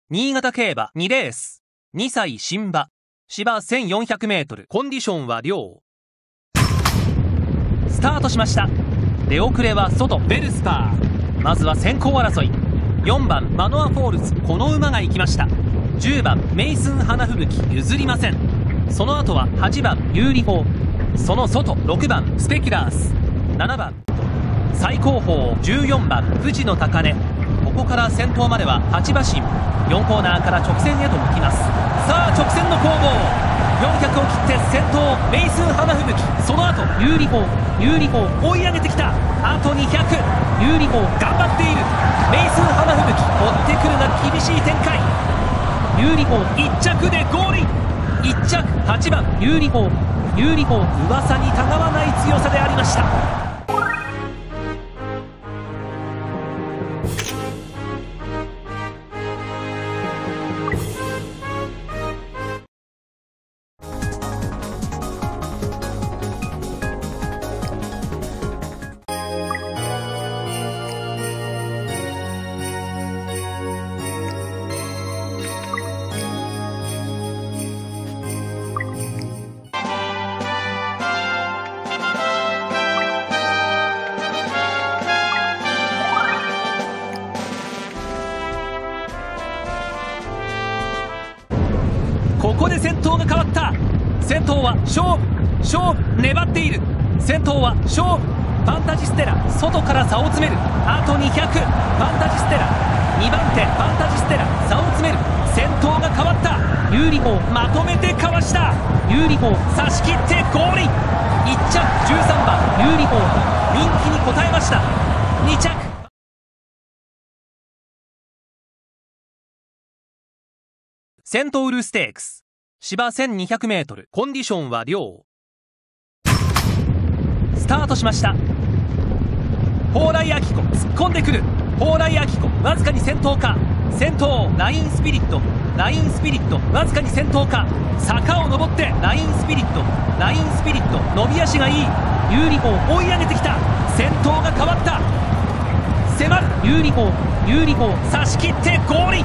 新潟競馬2レース。2歳新馬。芝1400メートル。コンディションは良。スタートしました。出遅れは外。ベルスパー。まずは先行争い。4番マノアフォールズ。この馬が行きました。10番メイスン花吹雪。譲りません。その後は8番有利法。その外6番スペキュラース。7番最高峰14番富士の高値。ここから先頭までは8馬身。4コーナーから直線へと向きます。さあ直線の攻防。400を切って先頭メイスン花吹雪。その後有利法追い上げてきた。あと200。有利法頑張っている。メイスン花吹雪追ってくるが厳しい展開。有利法1着でゴールイン。1着8番有利法噂にたがわない強さでありました。ここで先頭が変わった。先頭は勝負粘っている。先頭は勝負。ファンタジステラ外から差を詰める。あと200。ファンタジステラ2番手。ファンタジステラ差を詰める。先頭が変わった。有利法まとめてかわした。有利法差し切ってゴールイン。1着13番有利法人気に応えました。2着セントウルステークス。芝1200メートル。コンディションは良。スタートしました。蓬莱明子突っ込んでくる。蓬莱明子わずかに先頭か。先頭ラインスピリットわずかに先頭か。坂を登ってラインスピリット伸び足がいい。有利法追い上げてきた。先頭が変わった。迫る有利法差し切ってゴールイン。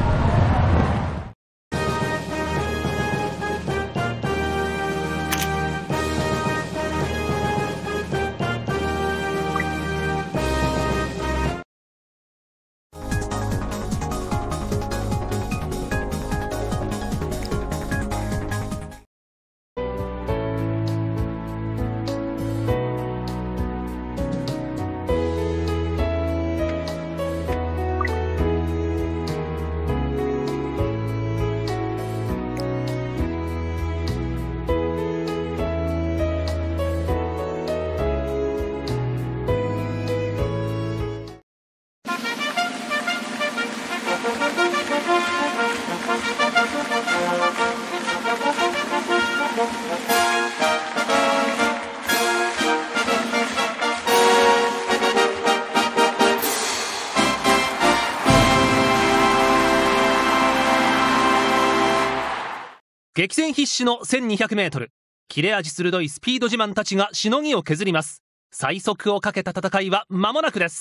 激戦必至の1200メートル。切れ味鋭いスピード自慢たちがしのぎを削ります。最速をかけた戦いは間もなくです。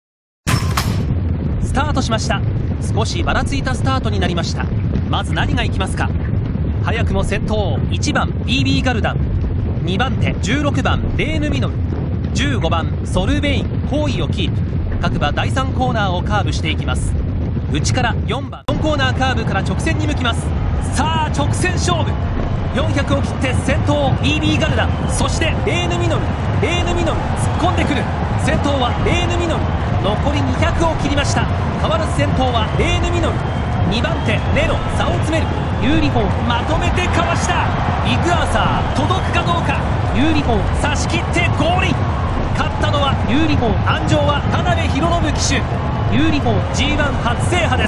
スタートしました。少しばらついたスタートになりました。まず何が行きますか。早くも先頭1番 BB ガルダン、2番手16番レーヌミノル、15番ソルベイン好位をキープ。各馬第3コーナーをカーブしていきます。内から4番4コーナーカーブから直線に向きます。さあ直線勝負。400を切って先頭 BB ガルダン、そしてレーヌミノル突っ込んでくる。先頭はレーヌミノル。残り200を切りました。変わらず先頭はレーヌミノル。2番手ネロ差を詰める。有利法まとめてかわした。ビッグアーサー届くかどうか。有利法差し切ってゴールイン。勝ったのは有利法。安城は田辺裕信騎手。有利法 G1 初制覇です。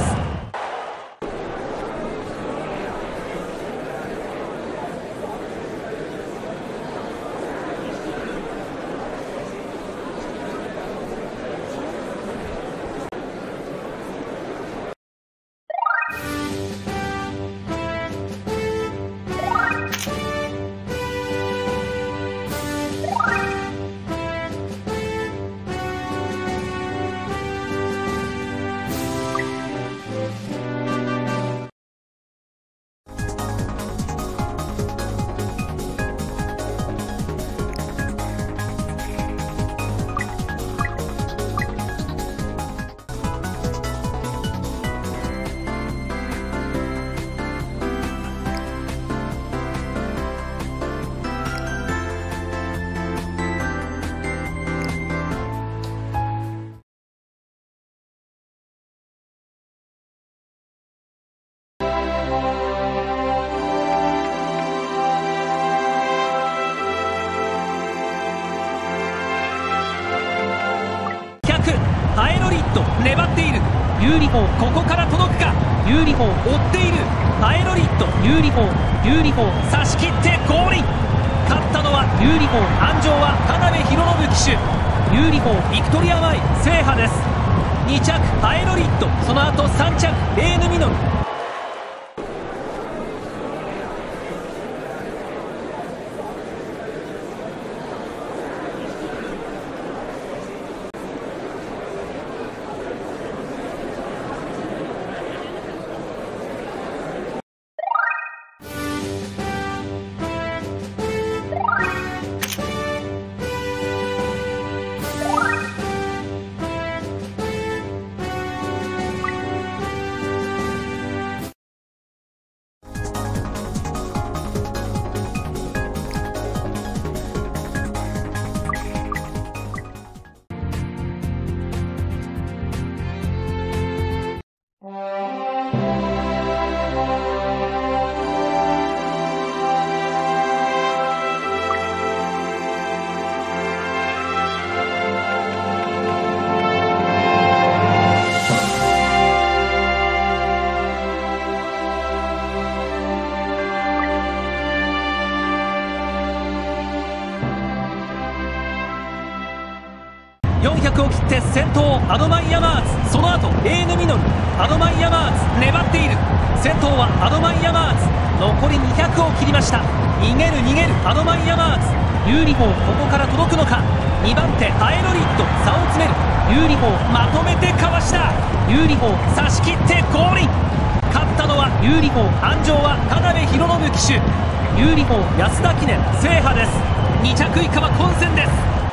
ユーリホー追っている。ハエロリット、ユーリホー差し切ってゴールイン。勝ったのはユーリホー、安城は田辺裕信騎手。ユーリホービクトリアマイル制覇です。2着ハエロリット、その後3着レーヌミノル。400を切って先頭アドマイヤマーズ、その後レーヌミノル。アドマイヤマーズ粘っている。先頭はアドマイヤマーズ、残り200を切りました。逃げるアドマイヤマーズ。ユーリホーここから届くのか。2番手ハエロリット差を詰める。ユーリホーまとめてかわした。ユーリホー差し切ってゴールイン。勝ったのはユーリホー、安城は田辺裕信騎手。ユーリホー安田記念制覇です。2着以下は混戦です。